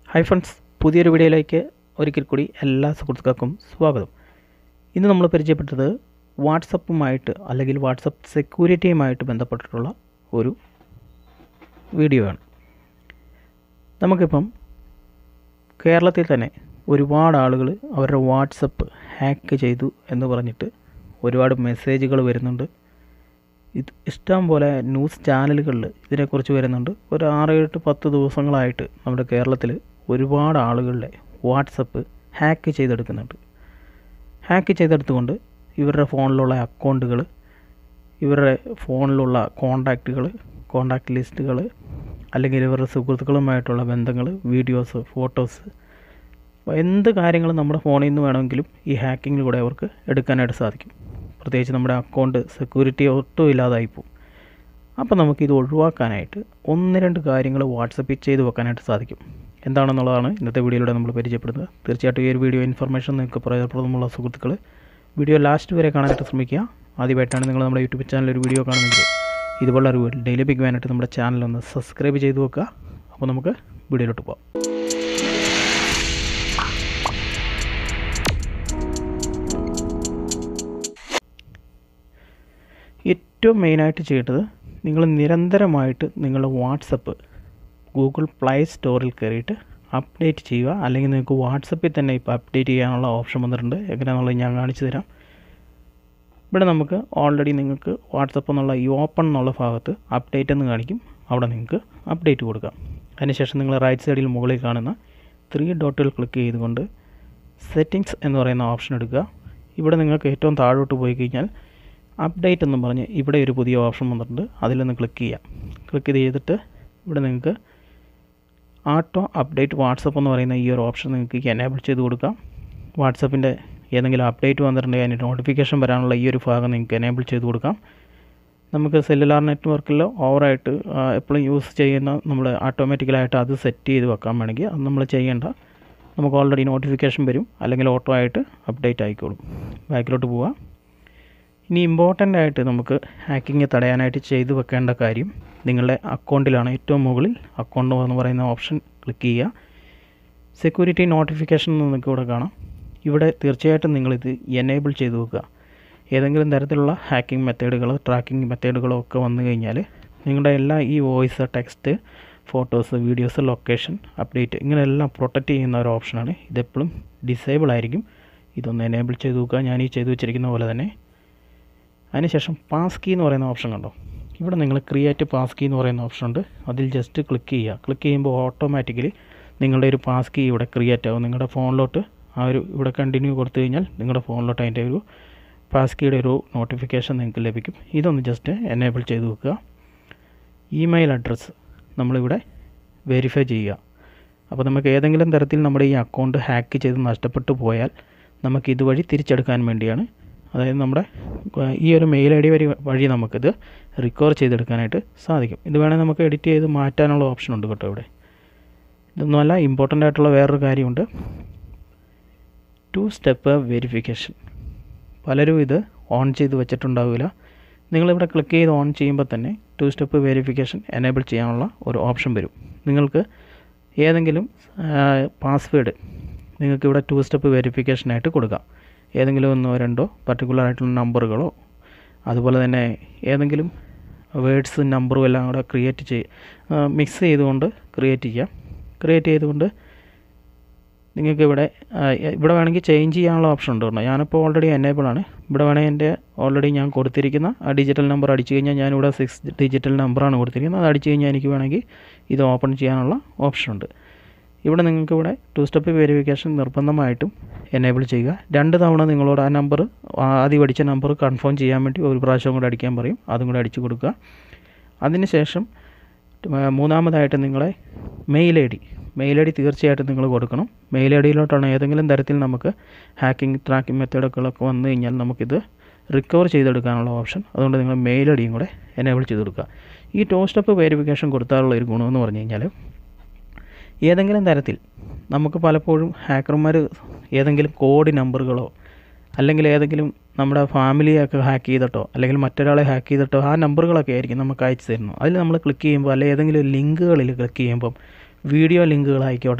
Hi friends, പുതിയൊരു വീഡിയോയിലേക്ക് ഒരിക്കൽ കൂടി എല്ലാ സുഹൃത്തുക്കൾക്കും സ്വാഗതം. ഇന്ന് നമ്മൾ പരിചയപ്പെട്ടത് വാട്സപ്പുമായിട്ട് അല്ലെങ്കിൽ വാട്സപ്പ് സെക്യൂരിറ്റിയുമായിട്ട് ബന്ധപ്പെട്ടിട്ടുള്ള ഒരു വീഡിയോ ആണ്. നമുക്കിപ്പം കേരളത്തിൽ തന്നെ ഒരുപാട് ആളുകൾ അവരുടെ വാട്സപ്പ് ഹാക്ക് ചെയ്തു എന്ന് പറഞ്ഞിട്ട് ഒരുപാട് മെസ്സേജുകൾ വരുന്നുണ്ട്. ഇത് ഇഷ്ടം പോലെ ന്യൂസ് ചാനലുകളിൽ ഇതിനെക്കുറിച്ച് വരുന്നുണ്ട്. ഒരു 6-10 ദിവസങ്ങളായിട്ട് നമ്മുടെ കേരളത്തിൽ ഒരുപാട് ആളുകളുടെ വാട്സപ്പ് ഹാക്ക് ചെയ്തെടുക്കുന്നുണ്ട്. ഹാക്ക് ചെയ്തെടുത്തുകൊണ്ട് ഇവരുടെ ഫോണിലുള്ള അക്കൗണ്ടുകൾ, ഇവരുടെ ഫോണിലുള്ള കോണ്ടാക്റ്റ് ലിസ്റ്റുകൾ, അല്ലെങ്കിൽ ഇവരുടെ സുഹൃത്തുക്കളുമായിട്ടുള്ള ബന്ധങ്ങൾ, വീഡിയോസ്, ഫോട്ടോസ്, എന്ത് കാര്യങ്ങളും നമ്മുടെ ഫോണിൽ നിന്ന് വേണമെങ്കിലും ഈ ഹാക്കിങ്ങിലൂടെ അവർക്ക് എടുക്കാനായിട്ട് സാധിക്കും. പ്രത്യേകിച്ച് നമ്മുടെ അക്കൗണ്ട് സെക്യൂരിറ്റി ഒട്ടും ഇല്ലാതായിപ്പോവും. അപ്പോൾ നമുക്കിത് ഒഴിവാക്കാനായിട്ട് 1-2 കാര്യങ്ങൾ വാട്സപ്പിൽ ചെയ്ത് വെക്കാനായിട്ട് സാധിക്കും. എന്താണെന്നുള്ളതാണ് ഇന്നത്തെ വീഡിയോയിലൂടെ നമ്മൾ പരിചയപ്പെടുന്നത്. തീർച്ചയായിട്ടും ഈ ഒരു വീഡിയോ ഇൻഫർമേഷൻ നിങ്ങൾക്ക് പ്രയോജനപ്രദമുള്ള സുഹൃത്തുക്കൾ വീഡിയോ ലാസ്റ്റ് വരെ കാണാനായിട്ട് ശ്രമിക്കുക. ആദ്യമായിട്ടാണ് നിങ്ങൾ നമ്മുടെ യൂട്യൂബ് ചാനൽ ഒരു വീഡിയോ കാണുന്നത്, ഇതുപോലുള്ള ഒരു ഡെയിലി ലഭിക്കുവാനായിട്ട് നമ്മുടെ ചാനലൊന്ന് സബ്സ്ക്രൈബ് ചെയ്ത് വെക്കുക. അപ്പോൾ നമുക്ക് വീഡിയോയിലോട്ട് പോകാം. ഏറ്റവും മെയിനായിട്ട് ചെയ്യേണ്ടത്, നിങ്ങൾ നിരന്തരമായിട്ട് നിങ്ങളുടെ വാട്സപ്പ് ഗൂഗിൾ പ്ലേ സ്റ്റോറിൽ കയറിയിട്ട് അപ്ഡേറ്റ് ചെയ്യുക. അല്ലെങ്കിൽ നിങ്ങൾക്ക് വാട്സപ്പിൽ തന്നെ ഇപ്പോൾ അപ്ഡേറ്റ് ചെയ്യാനുള്ള ഓപ്ഷൻ വന്നിട്ടുണ്ട്. എങ്ങനെയാണെന്നുള്ളത് ഞാൻ കാണിച്ചു തരാം. ഇവിടെ നമുക്ക് ഓൾറെഡി നിങ്ങൾക്ക് വാട്സപ്പ് എന്നുള്ള ഈ ഓപ്പൺ എന്നുള്ള ഭാഗത്ത് അപ്ഡേറ്റ് എന്ന് കാണിക്കും. അവിടെ നിങ്ങൾക്ക് അപ്ഡേറ്റ് കൊടുക്കാം. അതിനുശേഷം നിങ്ങൾ റൈറ്റ് സൈഡിൽ മുകളിൽ കാണുന്ന 3 ഡോട്ടുകൾ ക്ലിക്ക് ചെയ്തുകൊണ്ട് സെറ്റിങ്സ് എന്ന് പറയുന്ന ഓപ്ഷൻ എടുക്കുക. ഇവിടെ നിങ്ങൾക്ക് ഏറ്റവും താഴോട്ട് പോയി കഴിഞ്ഞാൽ അപ്ഡേറ്റ് എന്നും പറഞ്ഞ് ഇവിടെ ഒരു പുതിയ ഓപ്ഷൻ വന്നിട്ടുണ്ട്. അതിലൊന്ന് ക്ലിക്ക് ചെയ്യാം. ക്ലിക്ക് ചെയ്തിട്ട് ഇവിടെ നിങ്ങൾക്ക് ആട്ടോ അപ്ഡേറ്റ് വാട്സപ്പ് എന്ന് പറയുന്ന ഈ ഒരു ഓപ്ഷൻ നിങ്ങൾക്ക് എനേബിൾ ചെയ്ത് കൊടുക്കാം. വാട്സപ്പിൻ്റെ ഏതെങ്കിലും അപ്ഡേറ്റ് വന്നിട്ടുണ്ടെങ്കിൽ അതിൻ്റെ നോട്ടിഫിക്കേഷൻ വരാനുള്ള ഈ ഒരു ഭാഗം നിങ്ങൾക്ക് എനേബിൾ ചെയ്ത് കൊടുക്കാം. നമുക്ക് സെല്ലുലാർ നെറ്റ്വർക്കിൽ ഓവറായിട്ട് എപ്പോഴും യൂസ് ചെയ്യുന്ന നമ്മൾ ഓട്ടോമാറ്റിക്കലായിട്ട് അത് സെറ്റ് ചെയ്ത് വെക്കാൻ വേണമെങ്കിൽ അത് നമ്മൾ ചെയ്യേണ്ട. നമുക്ക് ഓൾറെഡി നോട്ടിഫിക്കേഷൻ വരും, അല്ലെങ്കിൽ ഓട്ടോ ആയിട്ട് അപ്ഡേറ്റ് ആയിക്കോളും. ബാക്കിലോട്ട് പോവുക. ഇനി ഇമ്പോർട്ടൻ്റ് ആയിട്ട് നമുക്ക് ഹാക്കിങ് തടയാനായിട്ട് ചെയ്തു വെക്കേണ്ട കാര്യം, നിങ്ങളുടെ അക്കൗണ്ടിലാണ് ഏറ്റവും മുകളിൽ അക്കൗണ്ട് എന്ന് പറയുന്ന ഓപ്ഷൻ ക്ലിക്ക് ചെയ്യുക. സെക്യൂരിറ്റി നോട്ടിഫിക്കേഷൻ നിങ്ങൾക്ക് ഇവിടെ കാണാം. ഇവിടെ തീർച്ചയായിട്ടും നിങ്ങളിത് എനേബിൾ ചെയ്ത് വെക്കുക. ഏതെങ്കിലും തരത്തിലുള്ള ഹാക്കിംഗ് മെത്തേഡുകളോ ട്രാക്കിംഗ് മെത്തേഡുകളോ ഒക്കെ വന്നു കഴിഞ്ഞാൽ നിങ്ങളുടെ എല്ലാ ഈ voice, text, photos, videos, location, update ഇങ്ങനെയെല്ലാം പ്രൊട്ടക്റ്റ് ചെയ്യുന്ന ഒരു ഓപ്ഷനാണ്. ഇതെപ്പോഴും ഡിസേബിൾ ആയിരിക്കും. ഇതൊന്ന് എനേബിൾ ചെയ്ത് വെക്കുക, ഞാൻ ഈ ചെയ്തു വെച്ചിരിക്കുന്ന പോലെ തന്നെ. അതിനുശേഷം പാസ് കീ എന്ന് പറയുന്ന ഓപ്ഷൻ കണ്ടോ, ഇവിടെ നിങ്ങൾ ക്രിയേറ്റ് പാസ് കീ എന്ന് പറയുന്ന ഓപ്ഷൻ ഉണ്ട്. അതിൽ ജസ്റ്റ് ക്ലിക്ക് ചെയ്യുക. ക്ലിക്ക് ചെയ്യുമ്പോൾ ഓട്ടോമാറ്റിക്കലി നിങ്ങളുടെ ഒരു പാസ് കീ ഇവിടെ ക്രിയേറ്റ് ആവും. നിങ്ങളുടെ ഫോണിലോട്ട് ഇവിടെ കണ്ടിന്യൂ കൊടുത്തു കഴിഞ്ഞാൽ നിങ്ങളുടെ ഫോണിലോട്ട് അതിൻ്റെ ഒരു പാസ് കീയുടെ ഒരു നോട്ടിഫിക്കേഷൻ നിങ്ങൾക്ക് ലഭിക്കും. ഇതൊന്ന് ജസ്റ്റ് എനേബിൾ ചെയ്ത് വെക്കുക. ഇമെയിൽ അഡ്രസ്സ് നമ്മളിവിടെ വെരിഫൈ ചെയ്യുക. അപ്പോൾ നമുക്ക് ഏതെങ്കിലും തരത്തിൽ നമ്മുടെ ഈ അക്കൗണ്ട് ഹാക്ക് ചെയ്ത് നഷ്ടപ്പെട്ടു പോയാൽ നമുക്ക് ഇതുവഴി തിരിച്ചെടുക്കാൻ വേണ്ടിയാണ്. അതായത് നമ്മുടെ ഈ ഒരു മെയിൽ ഐ ഡി വഴി നമുക്കിത് റിക്കവർ ചെയ്തെടുക്കാനായിട്ട് സാധിക്കും. ഇത് വേണമെങ്കിൽ നമുക്ക് എഡിറ്റ് ചെയ്ത് മാറ്റാനുള്ള ഓപ്ഷൻ ഉണ്ട് കേട്ടോ. ഇവിടെ ഇതൊന്നുമല്ല, ഇമ്പോർട്ടൻ്റ് ആയിട്ടുള്ള വേറൊരു കാര്യമുണ്ട്, 2 സ്റ്റെപ്പ് വെരിഫിക്കേഷൻ. പലരും ഇത് ഓൺ ചെയ്ത് വെച്ചിട്ടുണ്ടാവില്ല. നിങ്ങളിവിടെ ക്ലിക്ക് ചെയ്ത് ഓൺ ചെയ്യുമ്പോൾ തന്നെ 2 സ്റ്റെപ്പ് വെരിഫിക്കേഷൻ എനേബിൾ ചെയ്യാനുള്ള ഒരു ഓപ്ഷൻ വരും. നിങ്ങൾക്ക് ഏതെങ്കിലും പാസ്വേഡ് നിങ്ങൾക്കിവിടെ 2 സ്റ്റെപ്പ് വെരിഫിക്കേഷനായിട്ട് കൊടുക്കാം. ഏതെങ്കിലും 1-2 പർട്ടിക്കുലർ ആയിട്ടുള്ള നമ്പറുകളോ, അതുപോലെ തന്നെ ഏതെങ്കിലും വേർഡ്സ്, നമ്പറും എല്ലാം കൂടെ മിക്സ് ചെയ്തുകൊണ്ട് ക്രിയേറ്റ് ചെയ്യാം. ക്രിയേറ്റ് ചെയ്തുകൊണ്ട് നിങ്ങൾക്ക് ഇവിടെ വേണമെങ്കിൽ ചേഞ്ച് ചെയ്യാനുള്ള ഓപ്ഷൻ ഉണ്ട് കേട്ടോ. ഞാനിപ്പോൾ ഓൾറെഡി എനേബിൾ ആണ്. ഇവിടെ വേണമെങ്കിൽ എൻ്റെ ഓൾറെഡി ഞാൻ കൊടുത്തിരിക്കുന്ന ആ ഡിജിറ്റൽ നമ്പർ അടിച്ചു കഴിഞ്ഞാൽ, ഞാനിവിടെ 6 ഡിജിറ്റൽ നമ്പറാണ് കൊടുത്തിരിക്കുന്നത്. അത് അടിച്ചു കഴിഞ്ഞാൽ എനിക്ക് വേണമെങ്കിൽ ഇത് ഓപ്പൺ ചെയ്യാനുള്ള ഓപ്ഷൻ ഉണ്ട്. ഇവിടെ നിങ്ങൾക്ക് ഇവിടെ 2 സ്റ്റെപ്പ് വെരിഫിക്കേഷൻ നിർബന്ധമായിട്ടും എനേബിൾ ചെയ്യുക. 2 തവണ നിങ്ങളോട് ആ നമ്പർ, ആദ്യം അടിച്ച നമ്പർ കൺഫേം ചെയ്യാൻ വേണ്ടി ഒരു പ്രാവശ്യം കൂടെ അടിക്കാൻ പറയും. അതും കൂടെ അടിച്ചു കൊടുക്കുക. അതിനുശേഷം മൂന്നാമതായിട്ട് നിങ്ങളെ മെയിൽ ഐ ഡി തീർച്ചയായിട്ടും നിങ്ങൾ കൊടുക്കണം. മെയിൽ ഐ ഡിയിലോട്ടാണ് ഏതെങ്കിലും തരത്തിൽ നമുക്ക് ട്രാക്കിംഗ് മെത്തേഡുകളൊക്കെ വന്നു കഴിഞ്ഞാൽ നമുക്കിത് റിക്കവർ ചെയ്തെടുക്കാനുള്ള ഓപ്ഷൻ. അതുകൊണ്ട് നിങ്ങൾ മെയിൽ ഐ ഡിയും കൂടെ എനേബിൾ ചെയ്ത് കൊടുക്കുക. ഈ 2 സ്റ്റെപ്പ് വെരിഫിക്കേഷൻ കൊടുത്താലുള്ള ഒരു ഗുണമെന്ന് പറഞ്ഞു കഴിഞ്ഞാൽ, ഏതെങ്കിലും തരത്തിൽ നമുക്ക് പലപ്പോഴും ഹാക്കർമാർ ഏതെങ്കിലും കോഡ് നമ്പറുകളോ അല്ലെങ്കിൽ ഏതെങ്കിലും നമ്മുടെ ഫാമിലിയൊക്കെ ഹാക്ക് ചെയ്തിട്ടോ അല്ലെങ്കിൽ മറ്റൊരാളെ ഹാക്ക് ചെയ്തിട്ടോ ആ നമ്പറുകളൊക്കെ ആയിരിക്കും നമുക്ക് അയച്ചു തരുന്നത്. അതിൽ നമ്മൾ ക്ലിക്ക് ചെയ്യുമ്പോൾ അല്ലെങ്കിൽ ഏതെങ്കിലും ലിങ്കുകളിൽ ക്ലിക്ക് ചെയ്യുമ്പം വീഡിയോ ലിങ്കുകളായിക്കോട്ടെ,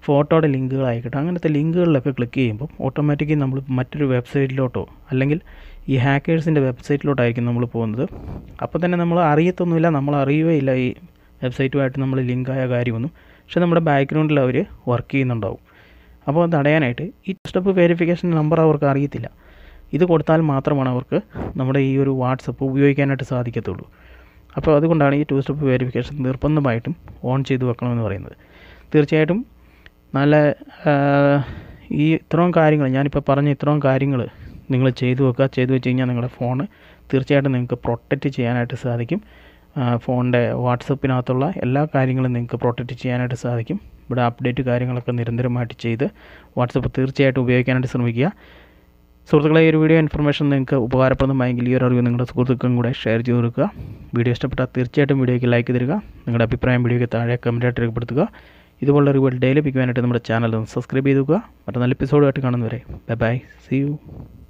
ഫോട്ടോയുടെ ലിങ്കുകളായിക്കോട്ടെ, അങ്ങനത്തെ ലിങ്കുകളിലൊക്കെ ക്ലിക്ക് ചെയ്യുമ്പോൾ ഓട്ടോമാറ്റിക്കലി നമ്മൾ മറ്റൊരു വെബ്സൈറ്റിലോട്ടോ അല്ലെങ്കിൽ ഈ ഹാക്കേഴ്സിൻ്റെ വെബ്സൈറ്റിലോട്ടായിരിക്കും നമ്മൾ പോകുന്നത്. അപ്പോൾ തന്നെ നമ്മൾ അറിയത്തൊന്നുമില്ല, നമ്മൾ അറിയുകയില്ല ഈ വെബ്സൈറ്റുമായിട്ട് നമ്മൾ ലിങ്കായ കാര്യമൊന്നും. പക്ഷേ നമ്മുടെ ബാക്ക്ഗ്രൗണ്ടിൽ അവർ വർക്ക് ചെയ്യുന്നുണ്ടാവും. അപ്പോൾ അത് തടയാനായിട്ട് ഈ ടു സ്റ്റെപ്പ് വെരിഫിക്കേഷൻ നമ്പർ അവർക്ക് അറിയത്തില്ല. ഇത് കൊടുത്താൽ മാത്രമാണ് അവർക്ക് നമ്മുടെ ഈ ഒരു വാട്സപ്പ് ഉപയോഗിക്കാനായിട്ട് സാധിക്കത്തുള്ളൂ. അപ്പോൾ അതുകൊണ്ടാണ് ഈ ടു സ്റ്റെപ്പ് വെരിഫിക്കേഷൻ നിർബന്ധമായിട്ടും ഓൺ ചെയ്ത് വെക്കണമെന്ന് പറയുന്നത്. തീർച്ചയായിട്ടും നല്ല ഈ ഇത്രയും കാര്യങ്ങൾ ഞാനിപ്പോൾ പറഞ്ഞ ഇത്രയും കാര്യങ്ങൾ നിങ്ങൾ ചെയ്തു വെക്കുക. ചെയ്തു വെച്ച് കഴിഞ്ഞാൽ നിങ്ങളുടെ ഫോണ് തീർച്ചയായിട്ടും നിങ്ങൾക്ക് പ്രൊട്ടക്റ്റ് ചെയ്യാനായിട്ട് സാധിക്കും. ഫോണിൻ്റെ വാട്സപ്പിനകത്തുള്ള എല്ലാ കാര്യങ്ങളും നിങ്ങൾക്ക് പ്രൊട്ടക്റ്റ് ചെയ്യാനായിട്ട് സാധിക്കും. ഇവിടെ അപ്ഡേറ്റ് കാര്യങ്ങളൊക്കെ നിരന്തരമായിട്ട് ചെയ്ത് വാട്സപ്പ് തീർച്ചയായിട്ടും ഉപയോഗിക്കാനായിട്ട് ശ്രമിക്കുക. സുഹൃത്തുക്കളെ, ഈ ഒരു വീഡിയോ ഇൻഫർമേഷൻ നിങ്ങൾക്ക് ഉപകാരപ്രദമായെങ്കിൽ ഈ ഒരു അറിവ് നിങ്ങളുടെ സുഹൃത്തുക്കൾക്കും കൂടെ ഷെയർ ചെയ്ത് കൊടുക്കുക. വീഡിയോ ഇഷ്ടപ്പെട്ടാൽ തീർച്ചയായിട്ടും വീഡിയോയ്ക്ക് ലൈക്ക് തരിക. നിങ്ങളുടെ അഭിപ്രായം വീഡിയോയ്ക്ക് താഴെ കമൻറ്റായിട്ട് രേഖപ്പെടുത്തുക. ഇതുപോലുള്ള അറിവുകൾ ഡെയിലി ലഭിക്കുവാനായിട്ട് നമ്മുടെ ചാനൽ ഒന്ന് സബ്സ്ക്രൈബ് ചെയ്ത് വെക്കുക. മറ്റു നല്ല എപ്പിസോഡുമായിട്ട് കാണുന്നവരെ ബൈ ബൈ, സീ യു.